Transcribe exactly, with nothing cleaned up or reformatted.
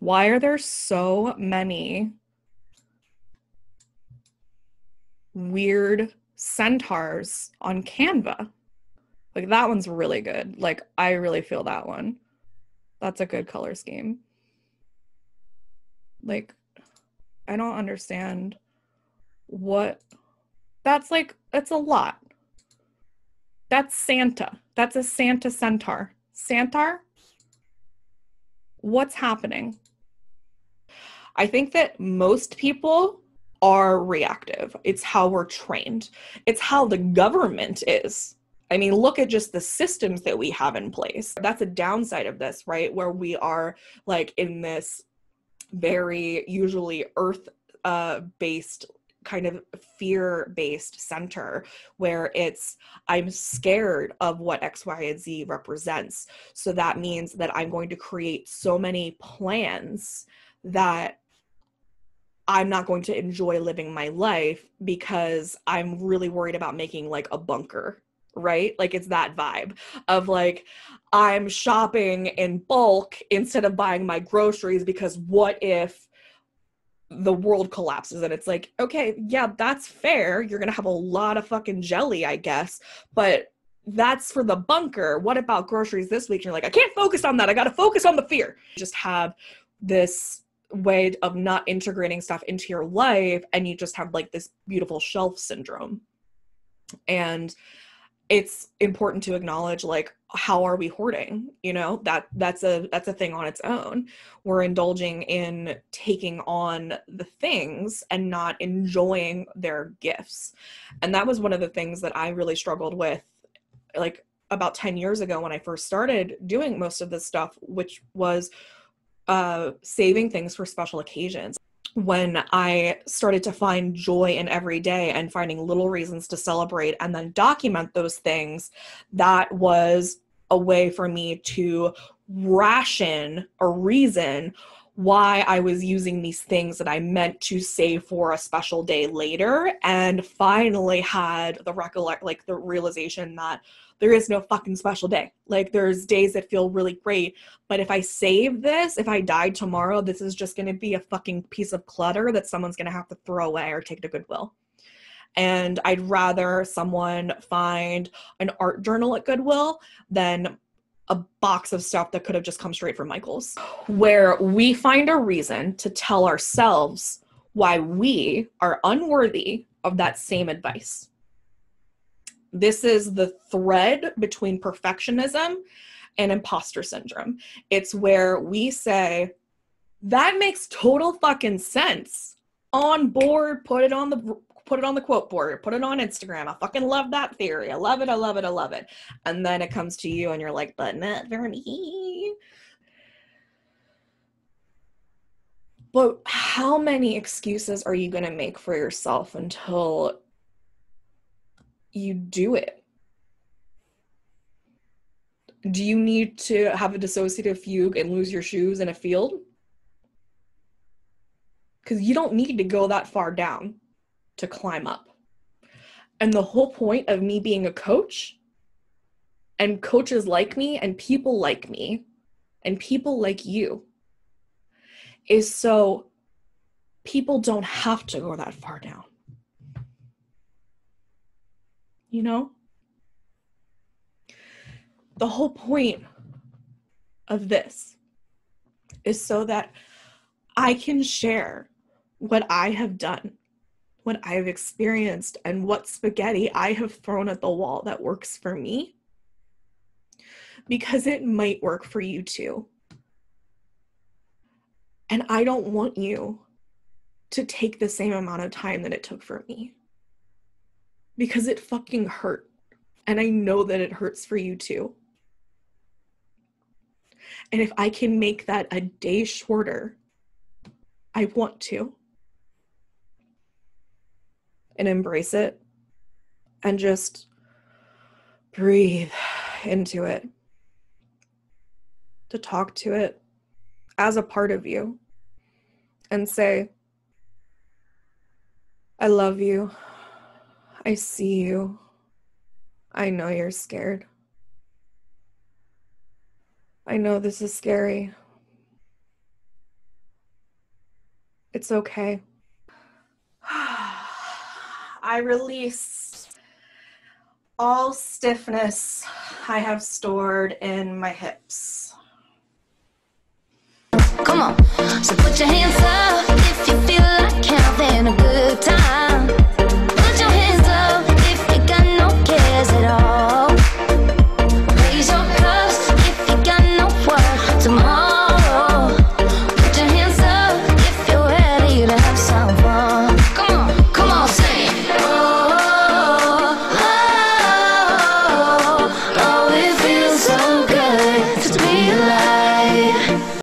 Why are there so many weird centaurs on Canva? Like, that one's really good. Like, I really feel that one. That's a good color scheme. Like, I don't understand what... That's like, it's a lot. That's Santa. That's a Santa centaur. Centaur? What's happening? I think that most people are reactive. It's how we're trained. It's how the government is. I mean, look at just the systems that we have in place. That's a downside of this, right? Where we are like in this very usually earth uh, based kind of fear-based center where it's, I'm scared of what X, Y, and Z represents. So that means that I'm going to create so many plans that I'm not going to enjoy living my life because I'm really worried about making like a bunker, right? Like, it's that vibe of like, I'm shopping in bulk instead of buying my groceries because what if the world collapses? And it's like, okay, yeah, that's fair. You're gonna have a lot of fucking jelly, I guess, but that's for the bunker. What about groceries this week? And you're like, I can't focus on that. I gotta focus on the fear. Just have this way of not integrating stuff into your life, and you just have like this beautiful shelf syndrome. And it's important to acknowledge, like, how are we hoarding? You know, that that's a that's a thing on its own. We're indulging in taking on the things and not enjoying their gifts. And that was one of the things that I really struggled with, like about ten years ago when I first started doing most of this stuff, which was uh, saving things for special occasions. When I started to find joy in every day and finding little reasons to celebrate and then document those things, that was a way for me to ration a reason why I was using these things that I meant to save for a special day later, and finally had the recollect, like the realization that there is no fucking special day. Like, there's days that feel really great, but if I save this, if I died tomorrow, this is just going to be a fucking piece of clutter that someone's going to have to throw away or take to Goodwill. And I'd rather someone find an art journal at Goodwill than a box of stuff that could have just come straight from Michael's. Where we find a reason to tell ourselves why we are unworthy of that same advice. This is the thread between perfectionism and imposter syndrome. It's where we say, that makes total fucking sense. On board, put it on the put it on the quote board, put it on Instagram. I fucking love that theory. I love it, I love it, I love it. And then it comes to you and you're like, but not for me. But how many excuses are you going to make for yourself until you do it? Do you need to have a dissociative fugue and lose your shoes in a field? Because you don't need to go that far down to climb up. And the whole point of me being a coach, and coaches like me, and people like me, and people like you, is so people don't have to go that far down. You know? The whole point of this is so that I can share what I have done, what I have experienced, and what spaghetti I have thrown at the wall that works for me, because it might work for you too. And I don't want you to take the same amount of time that it took for me, because it fucking hurt. And I know that it hurts for you too. And if I can make that a day shorter, I want to. And embrace it. And just breathe into it. To talk to it as a part of you. And say, I love you. I see you. I know you're scared. I know this is scary. It's okay. I release all stiffness I have stored in my hips. Come on, so put your hands up if you feel like having a good time. Put your hands up if you got no cares at all. Raise your cups if you got no work tomorrow. Put your hands up if you're ready to have some